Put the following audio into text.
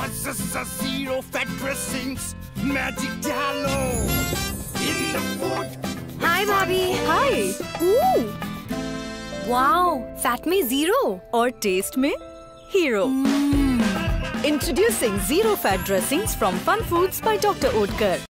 Zero fat dressings, magic डालो in the food. Hi भाभी. हाय। Wow, fat में 0 और टेस्ट में hero. Introducing Zero Fat Dressings from Fun Foods by Dr. Oetker.